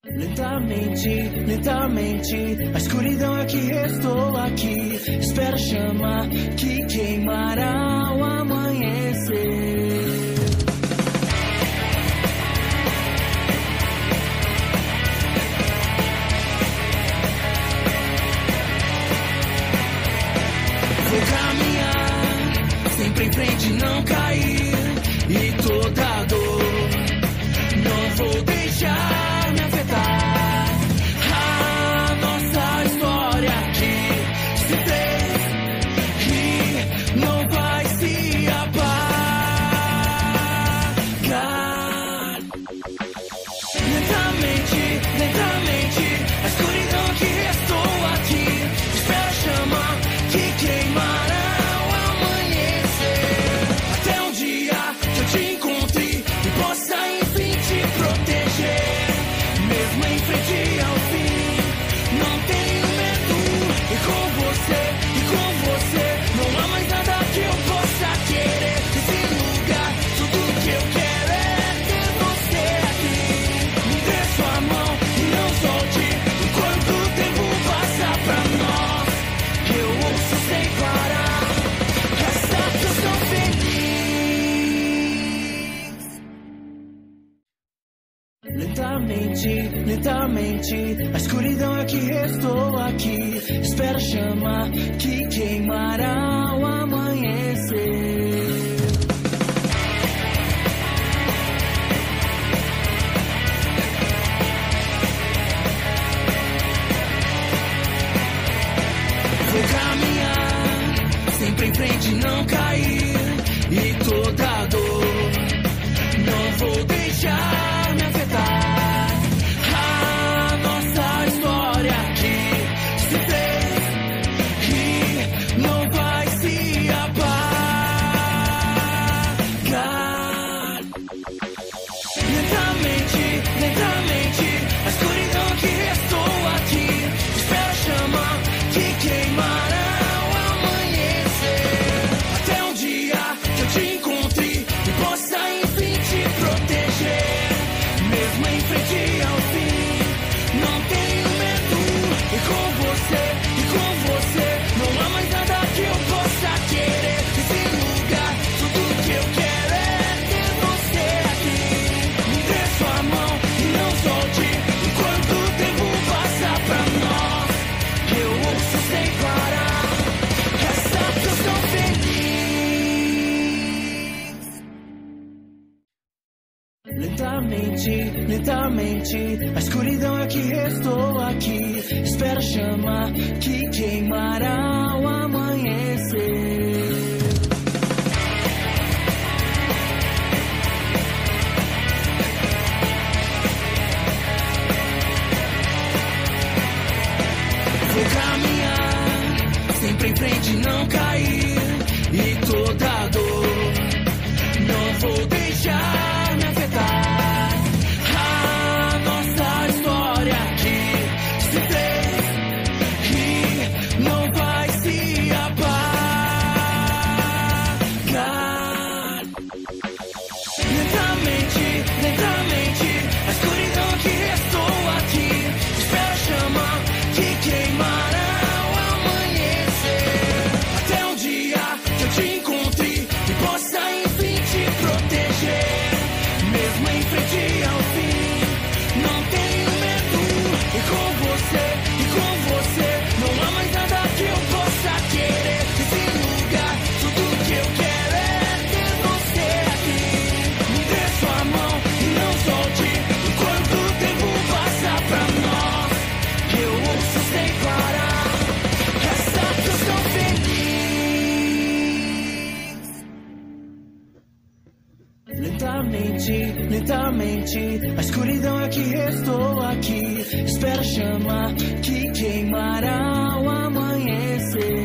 Lentamente, lentamente, a escuridão é que restou aqui. Espera a chama que queimará ao amanhecer. Vou caminhar, sempre em frente, não cair. E toda dor, não vou deixar me afetar. A nossa história aqui se fez e não vai se apagar. Lentamente, lentamente, a escuridão que restou aqui. Espera a chama que queimará ao amanhecer. Até um dia que eu te encontre e possa enfim te proteger. Mesmo em frente ao fim, não tenho medo. E com você, não há mais nada que eu possa querer. Nesse lugar, tudo que eu quero é ter você aqui. Me dê sua mão e não solte enquanto o tempo passa pra nós. Eu ouço sem parar essa canção feliz. Lentamente, lentamente, a escuridão é que restou aqui. Espera a chama que queimará ao amanhecer. Vou caminhar, sempre em frente, não cair. E toda dor, não vou deixar me afetar. A nossa história aqui se fez e não vai se apagar. Lentamente, lentamente, a escuridão que restou aqui. Espera a chama que queimará ao amanhecer. Até um dia que eu te encontre e possa enfim te proteger. Mesmo em frente ao fim, não tenho medo. E com você, não há mais nada que eu possa querer. Nesse lugar, tudo que eu quero é ter você aqui. Me dê sua mão e não solte enquanto o tempo passa pra nós. Eu ouço sem parar essa canção feliz. Lentamente, lentamente, a escuridão é que restou aqui. Espera a chama que queimará ao amanhecer. Vou caminhar, sempre em frente, não cair. E toda dor, não vou deixar me afetar. A nossa história aqui se fez e não vai se apagar. Lentamente, lentamente, a escuridão que restou aqui. Espera a chama que queimará ao amanhecer. Até um dia que eu te encontre e possa enfim te proteger. Mesmo em frente ao fim, não tenho medo. E com você, não há mais nada que eu possa querer. Nesse lugar, tudo que eu quero é ter você aqui. Me dê sua mão e não solte enquanto o tempo passa pra nós. Eu ouço sem parar essa canção feliz. Lentamente, lentamente, a escuridão é que restou aqui. Espera a chama que queimará ao amanhecer.